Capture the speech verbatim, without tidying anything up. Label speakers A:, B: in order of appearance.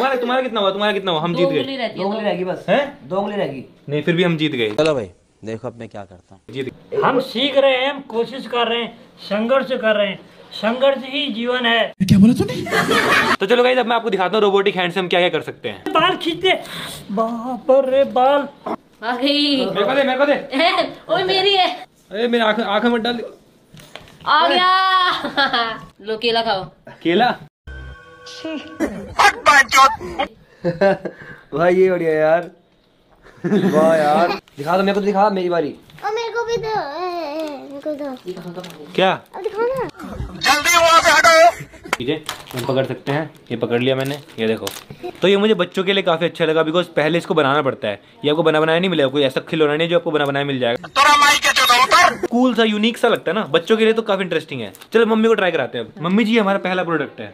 A: तुम्हारा तुम्हारा कितना हुआ? तुम्हारा कितना हुआ? हम जीत गए।
B: दो उंगली रहेगी बस।
A: हैं?
B: दो उंगली रहेगी।
A: नहीं, फिर भी हम जीत गए।
C: चलो भाई देखो अब मैं क्या करता हूँ।
A: जीत गए।
D: हम सीख रहे हैं, हम कोशिश कर रहे हैं, संघर्ष कर रहे हैं, संघर्ष ही जीवन है।
E: क्या बोला तूने?
A: तो चलो गाइस, अब मैं आपको दिखाता हूँ रोबोटिक हैंड से हम क्या क्या कर सकते हैं।
D: बाल खींचते, बाप रे बाल।
F: आ गई।
A: मेरे को दे, मेरे को दे।
F: ओए मेरी है।
A: अरे मेरे आँख आँख मत डाल।
F: आ गया। लो केला खाओ।
A: केला।
B: भाई ये बढ़िया यार। वाह यार, दिखा दो मेरे को, तो दिखा, मेरी बारी।
G: और मेरे को भी दो, मेरे को दो।
A: क्या?
G: अब दिखाओ ना।
C: जल्दी वहाँ से हटो।
A: ठीक है, हम पकड़ सकते हैं। ये पकड़ लिया मैंने, ये देखो। तो ये मुझे बच्चों के लिए काफी अच्छा लगा, बिकॉज पहले इसको बनाना पड़ता है। ये आपको बना बनाया नहीं मिलेगा, कोई ऐसा खिलौना नहीं जो आपको बना बनाया मिल जाएगा। कूल सा, यूनिक सा लगता है ना बच्चों के लिए, तो काफी इंटरेस्टिंग है। चलो मम्मी को ट्राई कराते हैं अब। मम्मी जी, हमारा पहला प्रोडक्ट है।